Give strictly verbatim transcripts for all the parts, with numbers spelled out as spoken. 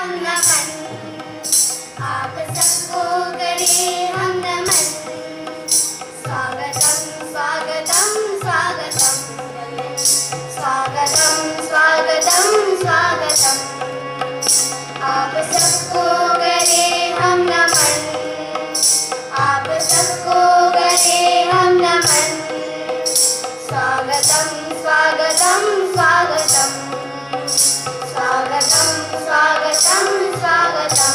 हम नमन, आप सबको करें हम नमन। स्वागतम स्वागतम स्वागतम, स्वागतम स्वागतम स्वागतम, आप सबको करें हम नमन, आप सबको करें हम नमन। स्वागतम स्वागतम स्वागतम, स्वागतम स्वागतम स्वागतम।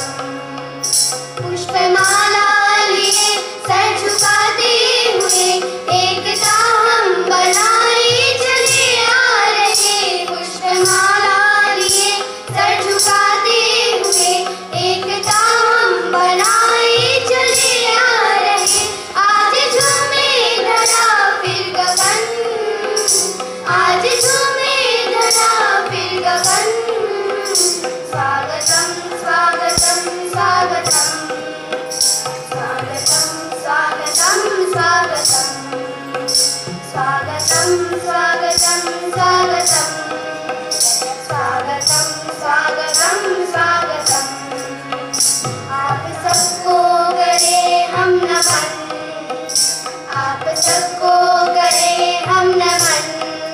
पुष्पमाला लिए सर झुकाते हुए एकता हम बनाए चले आ रहे। पुष्पमाला लिए सर झुकाते हुए एकता हम बनाए चले आ रहे। आज झूमे धरा फिर गगन, आज झूमे धरा फिर गगन। स्वागतम स्वागतम स्वागतम, स्वागतम स्वागतम स्वागतम, स्वागतम स्वागतम स्वागतम, स्वागतम स्वागतम स्वागतम। आप सबको करें हम नमन, आप सबको करें हम नमन।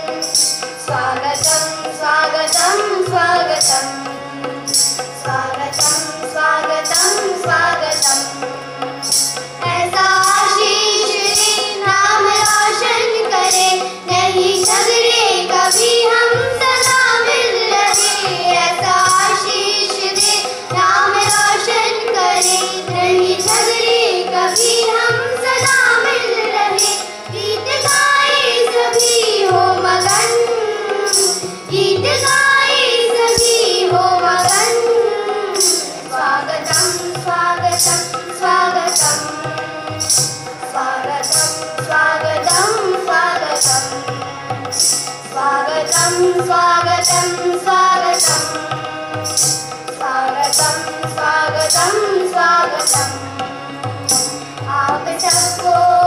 स्वागतम स्वागतम स्वागतम, स्वागतम स्वागतम स्वागतम। ऐसा आशीष दे नाम रोशन करे, नहीं झगड़े कभी हम सदा मिल रहे। ऐसा आशीष दे नाम रोशन करे, नहीं झगड़े कभी हम सदा मिल रहे। गीत गाए सभी हो मगन, गीत गाए सभी हो मगन। स्वागतम स्वागतम स्वागतम, स्वागतम स्वागतम स्वागतम, स्वागतम स्वागतम स्वागतम, स्वागतम स्वागतम स्वागतम। आप सबको